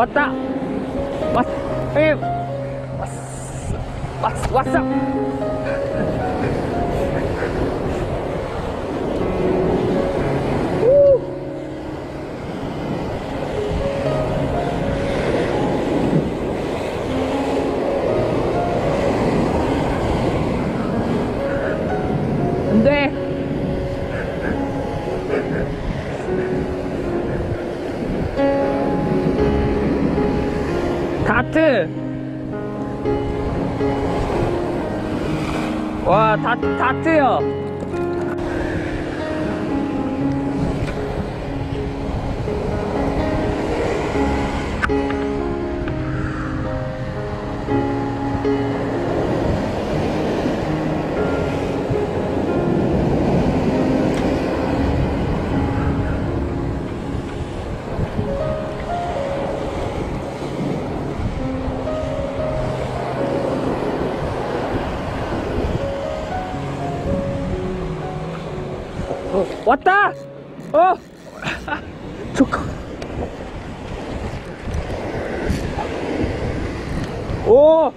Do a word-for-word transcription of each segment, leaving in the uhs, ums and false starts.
왔다. 왔, 에, 왔어, 왔어, 왔어. 안돼. 다트. 와, 다, 다트요. 어, 왔다! 어! 좋고. 오!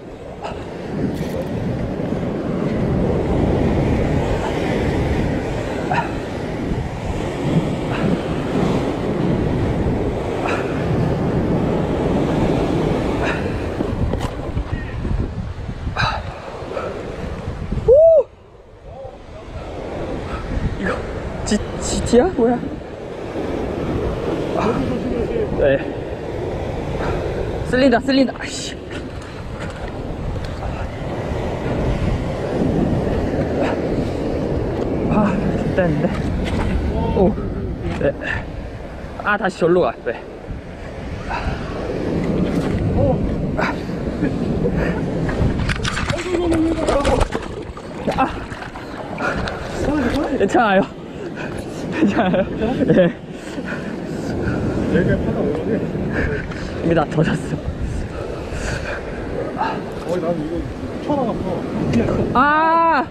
지, 지티야? 뭐야? 아, 네. 쓸린다, 쓸린다. 아이씨. 아, 됐다는데. 오. 네. 아, 다시 절로 가. 네. 아. 괜찮아요. 괜찮아요. 네. 내가 파다 오르네. 이미 다 젖었어. 어, 나는 이거 쳐나갔어. 아!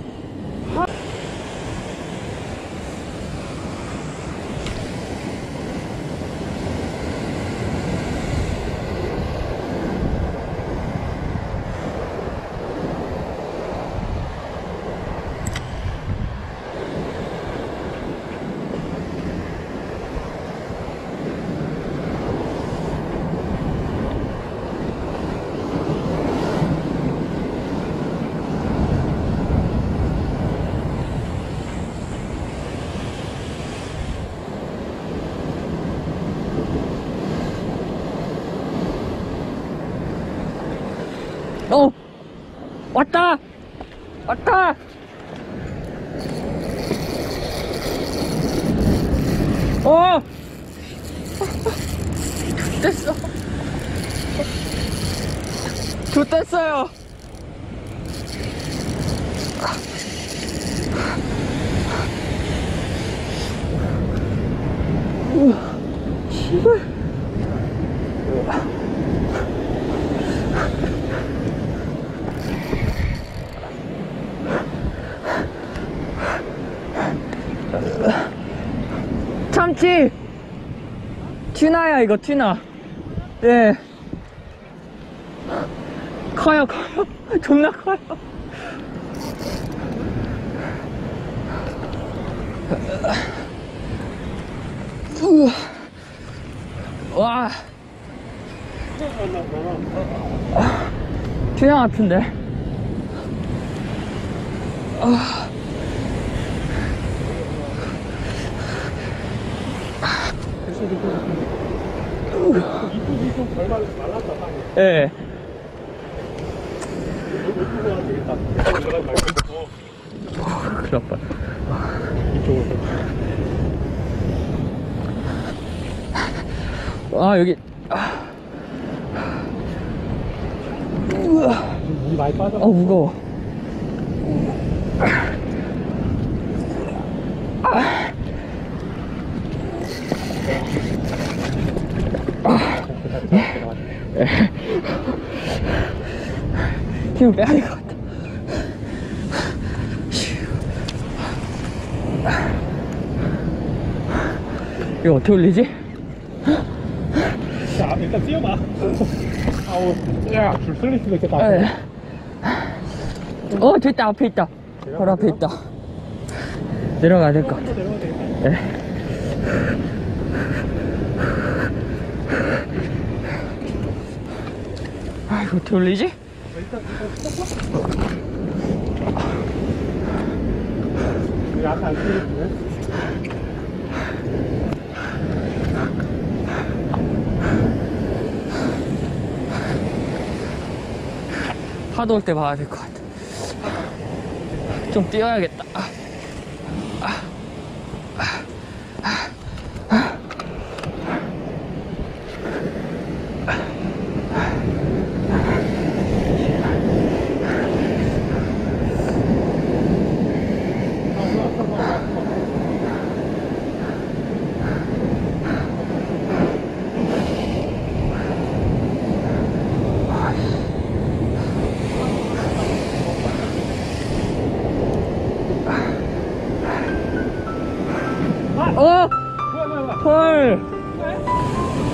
어! 왔다! 왔다! 어! 됐어! 좋댔어요! 우와, 씨발. 참치! 튜나야, 이거 튜나. 예. 커요, 커요. 존나 커요. 우와. 와. 튜나 같은데. 아. 이쪽이 좀 덜 말랐다, 땅이. 예. 이쪽으로 가면 되겠다. 이쪽으로 가면 되겠다. 큰일 날 뻔. 이쪽으로. 아, 여기. 아. 우와. 물이 많이 빠져. 어, 무거워. 아. 아. 힘을 빼야 될 것 같아. 이거 어떻게 올리지? 자, 일단 뛰어봐. 아우, 야, 줄 쓸릴 수도 있겠다. 예. 어, 됐다. 앞에 있다. 바로 앞에 있다. 내려가야 될 것 같아. 내려가야 되겠다. 예. 아, 이거 어떻게 올리지? 일단, 일단 스톱. 여기 앞에 안 쓰겠네. 파도 올 때 봐야 될 것 같아. 좀 뛰어야겠다. 아. 어! 뭐야, 뭐야, 뭐야. 헐!